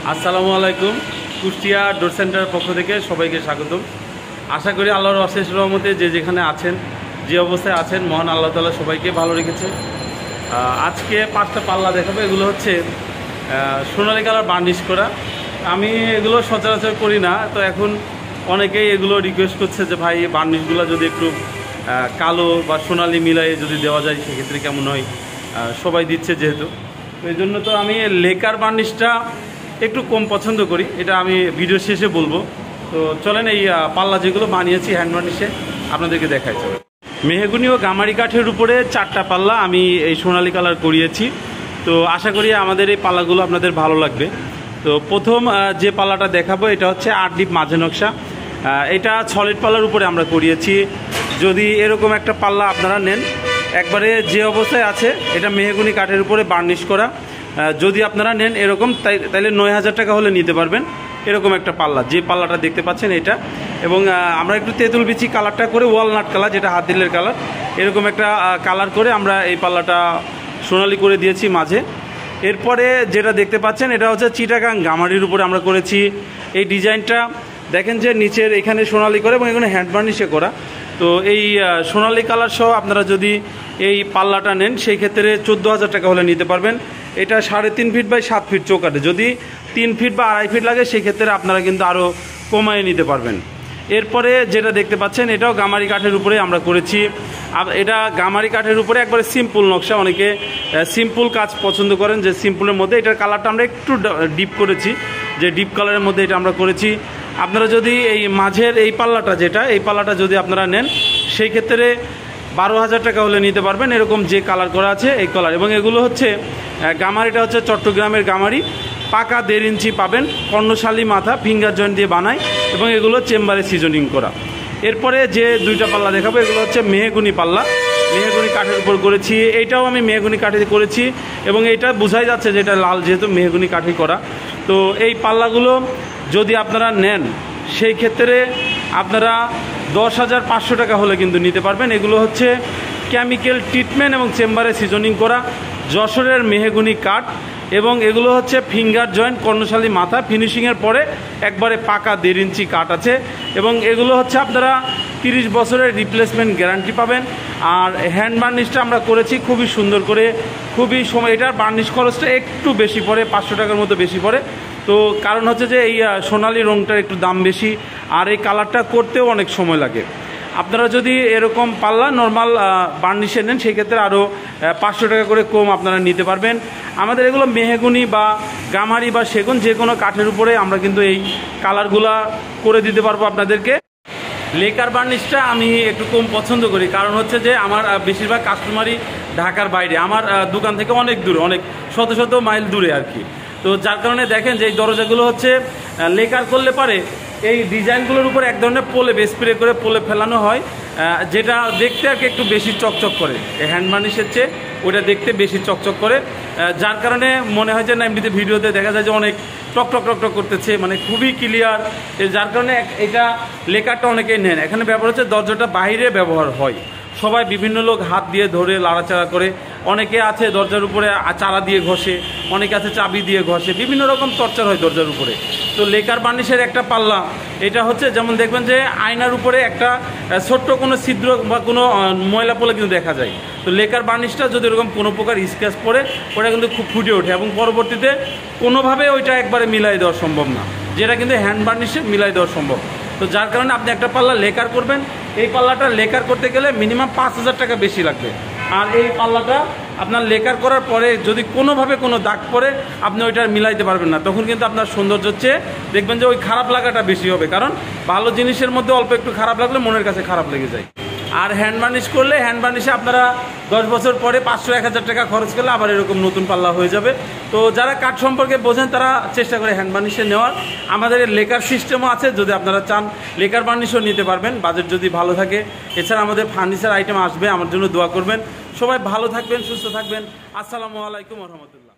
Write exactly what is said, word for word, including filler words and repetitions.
আসসালামু আলাইকুম। কুষ্টিয়া ডোর সেন্টারের পক্ষ থেকে সবাইকে স্বাগতম। আশা করি আল্লাহর অশেষ রহমতে যে যেখানে আছেন, যে অবস্থায় আছেন, মহান আল্লাহ তাআলা সবাইকে ভালো রেখেছে। আজকে পাঁচটা পাল্লা দেখাবো। এগুলো হচ্ছে সোনালী কালার বার্নিশ করা। আমি এগুলো সচরাচর করি না, তো এখন অনেকেই এগুলো রিকোয়েস্ট করছে যে ভাই এই বার্নিশগুলো যদি একটু কালো বা সোনালি মিলাই যদি দেওয়া যায় সেক্ষেত্রে কেমন হয়। সবাই দিচ্ছে যেহেতু, তো এই জন্য তো আমি লেকার বার্নিশটা একটু কম পছন্দ করি, এটা আমি ভিডিও শেষে বলবো। তো চলেন এই পাল্লা যেগুলো বানিয়েছি হ্যান্ড বার্নিশে আপনাদেরকে দেখাই। চলে মেহগুনি ও গামারি কাঠের উপরে চারটা পাল্লা আমি এই সোনালী কালার করিয়েছি। তো আশা করি আমাদের এই পাল্লাগুলো আপনাদের ভালো লাগবে। তো প্রথম যে পাল্লাটা দেখাবো এটা হচ্ছে আট ডিপ মাঝে নকশা। এটা সলিড পাল্লার উপরে আমরা করিয়েছি। যদি এরকম একটা পাল্লা আপনারা নেন, একবারে যে অবস্থায় আছে, এটা মেহগুনি কাঠের উপরে বার্নিশ করা, যদি আপনারা নেন এরকম, তাই তাইলে নয় হাজার টাকা হলে নিতে পারবেন এরকম একটা পাল্লা। যে পাল্লাটা দেখতে পাচ্ছেন এটা, এবং আমরা একটু তেঁতুল বিচি কালারটা করে, ওয়ালনাট কালার যেটা হাত দিলের কালার, এরকম একটা কালার করে আমরা এই পাল্লাটা সোনালি করে দিয়েছি মাঝে। এরপরে যেটা দেখতে পাচ্ছেন এটা হচ্ছে চিটাগাং গামারির উপরে আমরা করেছি। এই ডিজাইনটা দেখেন যে নিচের এখানে সোনালি করে এবং এখানে হ্যান্ড বার্নিশে করা। তো এই সোনালি কালার সহ আপনারা যদি এই পাল্লাটা নেন সেই ক্ষেত্রে চোদ্দো হাজার টাকা হলে নিতে পারবেন। এটা সাড়ে তিন ফিট বাই সাত ফিট চৌকাঠে। যদি তিন ফিট বা আড়াই ফিট লাগে সেই ক্ষেত্রে আপনারা কিন্তু আরও কমায় নিতে পারবেন। এরপরে যেটা দেখতে পাচ্ছেন এটাও গামারি কাঠের উপরে আমরা করেছি। এটা গামারি কাঠের উপরে একবারে সিম্পল নকশা। অনেকে সিম্পল কাজ পছন্দ করেন, যে সিম্পলের মধ্যে এটার কালারটা আমরা একটু ডিপ করেছি, যে ডিপ কালারের মধ্যে এটা আমরা করেছি। আপনারা যদি এই মাঝের এই পাল্লাটা যেটা, এই পাল্লাটা যদি আপনারা নেন সেই ক্ষেত্রে বারো হাজার টাকা হলে নিতে পারবেন এরকম যে কালার করা আছে এই কালার। এবং এগুলো হচ্ছে গামারিটা হচ্ছে চট্টগ্রামের গামারি, পাকা দেড় ইঞ্চি পাবেন, কর্ণশালী মাথা, ফিঙ্গার জয়েন্ট দিয়ে বানায় এবং এগুলো চেম্বারে সিজনিং করা। এরপরে যে দুইটা পাল্লা দেখাবো এগুলো হচ্ছে মেহগুনি পাল্লা, মেহগুনি কাঠের উপর করেছি। এইটাও আমি মেহগুনি কাঠে করেছি এবং এইটা বোঝাই যাচ্ছে যে এটা লাল, যেহেতু মেহগুনি কাঠে করা। তো এই পাল্লাগুলো যদি আপনারা নেন সেই ক্ষেত্রে আপনারা দশ হাজার পাঁচশো টাকা হলে কিন্তু নিতে পারবেন। এগুলো হচ্ছে কেমিক্যাল ট্রিটমেন্ট এবং চেম্বারে সিজনিং করা যশোরের মেহগুনি কাঠ, এবং এগুলো হচ্ছে ফিঙ্গার জয়েন্ট, কর্ণশালী মাথা, ফিনিশিংয়ের পরে একবারে পাকা দেড় ইঞ্চি কাঠ আছে। এবং এগুলো হচ্ছে আপনারা তিরিশ বছরের রিপ্লেসমেন্ট গ্যারান্টি পাবেন। আর হ্যান্ড বার্নিশটা আমরা করেছি খুবই সুন্দর করে, খুবই সময়, এটার বার্নিশ খরচটা একটু বেশি পড়ে, পাঁচশো টাকার মতো বেশি পড়ে। তো কারণ হচ্ছে যে এই সোনালি রঙটার একটু দাম বেশি, আর এই কালারটা করতেও অনেক সময় লাগে। আপনারা যদি এরকম পাল্লা নর্মাল বার্নিশে নেন সেই ক্ষেত্রে আরও পাঁচশো টাকা করে কম আপনারা নিতে পারবেন। আমাদের এগুলো মেহগুনি বা গামারি বা সেগুন যে কোনো কাঠের উপরে আমরা কিন্তু এই কালারগুলা করে দিতে পারবো আপনাদেরকে। লেকার বার্নিশটা আমি একটু কম পছন্দ করি, কারণ হচ্ছে যে আমার বেশিরভাগ কাস্টমারই ঢাকার বাইরে, আমার দোকান থেকে অনেক দূরে, অনেক শত শত মাইল দূরে আর কি। তো যার কারণে দেখেন যে এই দরজাগুলো হচ্ছে লেকার করলে পারে এই ডিজাইনগুলোর উপর এক ধরনের প্রলেপ স্প্রে করে প্রলেপ ফেলানো হয়, যেটা দেখতে আর কি একটু বেশি চকচক করে। এই হ্যান্ড বার্নিশের চেয়ে ওটা দেখতে বেশি চকচক করে, যার কারণে মনে হয় যে না, এমনিতে ভিডিওতে দেখা যায় যে অনেক টক টক টক টক করতেছে, মানে খুবই ক্লিয়ার। যার কারণে এটা লেকারটা অনেকেই নেন। এখানে ব্যবহার হচ্ছে দরজাটা বাইরে ব্যবহার হয়, সবাই বিভিন্ন লোক হাত দিয়ে ধরে লাড়াচাড়া করে, অনেকে আছে দরজার উপরে চারা দিয়ে ঘষে, অনেকে আছে চাবি দিয়ে ঘষে, বিভিন্ন রকম টর্চার হয় দরজার উপরে। তো লেকার বার্নিশের একটা পাল্লা এটা হচ্ছে, যেমন দেখবেন যে আয়নার উপরে একটা ছোট্ট কোনো ছিদ্র বা কোনো ময়লা পড়লে কিন্তু দেখা যায়। তো লেকার বার্নিশটা যদি এরকম কোনো প্রকার স্ক্র্যাচ পড়ে, ওটা কিন্তু খুব ফুটে ওঠে এবং পরবর্তীতে কোনোভাবে ওইটা একবারে মিলাই দেওয়া সম্ভব না, যেটা কিন্তু হ্যান্ড বার্নিশে মিলাই দেওয়া সম্ভব। তো যার কারণে আপনি একটা পাল্লা লেকার করবেন, এই পাল্লাটা লেকার করতে গেলে মিনিমাম পাঁচ হাজার টাকা বেশি লাগবে। আর এই পাল্লাটা আপনার লেকার করার পরে যদি কোনোভাবে কোনো দাগ পড়ে আপনি ওইটা মিলাইতে পারবেন না, তখন কিন্তু আপনার সৌন্দর্য হচ্ছে দেখবেন যে ওই খারাপ লাগাটা বেশি হবে। কারণ ভালো জিনিসের মধ্যে অল্প একটু খারাপ লাগলে মনের কাছে খারাপ লেগে যায়। আর হ্যান্ড বার্নিশ করলে, হ্যান্ড বার্নিশে আপনারা দশ বছর পরে পাঁচশো এক হাজার টাকা খরচ করলে আবার এরকম নতুন পাল্লা হয়ে যাবে। তো যারা কাঠ সম্পর্কে বোঝেন তারা চেষ্টা করে হ্যান্ড বার্নিশে নেওয়ার। আমাদের লেকার সিস্টেমও আছে, যদি আপনারা চান লেকার বার্নিশও নিতে পারবেন, বাজেট যদি ভালো থাকে। এছাড়া আমাদের ফার্নিচার আইটেম আসবে, আমার জন্য দোয়া করবেন। সবাই ভালো থাকবেন, সুস্থ থাকবেন। আসসালামু আলাইকুম ওয়া রাহমাতুল্লাহ।